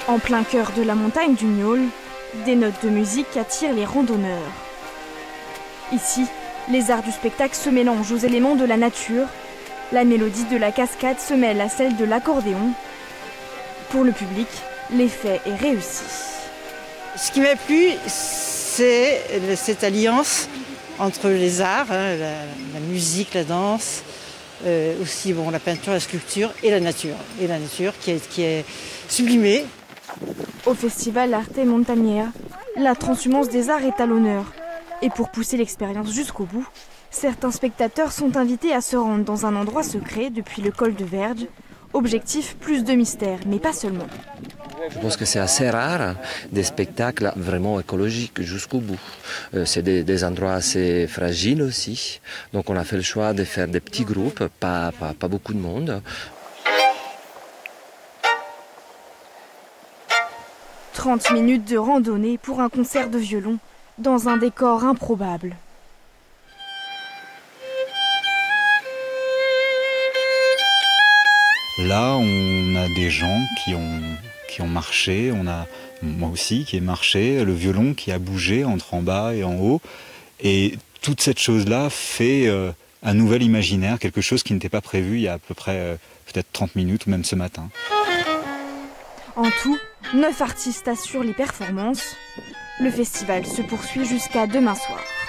En plein cœur de la montagne du Niol, des notes de musique attirent les randonneurs. Ici, les arts du spectacle se mélangent aux éléments de la nature. La mélodie de la cascade se mêle à celle de l'accordéon. Pour le public, l'effet est réussi. Ce qui m'a plu, c'est cette alliance entre les arts, la musique, la danse, aussi la peinture, la sculpture et la nature. Et la nature qui est sublimée. Au festival Arte Montagnea, la transhumance des arts est à l'honneur. Et pour pousser l'expérience jusqu'au bout, certains spectateurs sont invités à se rendre dans un endroit secret depuis le col de Verge. Objectif, plus de mystère, mais pas seulement. Je pense que c'est assez rare des spectacles vraiment écologiques jusqu'au bout. C'est des endroits assez fragiles aussi. Donc on a fait le choix de faire des petits groupes, pas beaucoup de monde. 30 minutes de randonnée pour un concert de violon dans un décor improbable. Là, on a des gens qui ont marché, on a moi aussi qui ai marché, le violon qui a bougé entre en bas et en haut. Et toute cette chose-là fait un nouvel imaginaire, quelque chose qui n'était pas prévu il y a à peu près peut-être 30 minutes ou même ce matin. En tout, 9 artistes assurent les performances. Le festival se poursuit jusqu'à demain soir.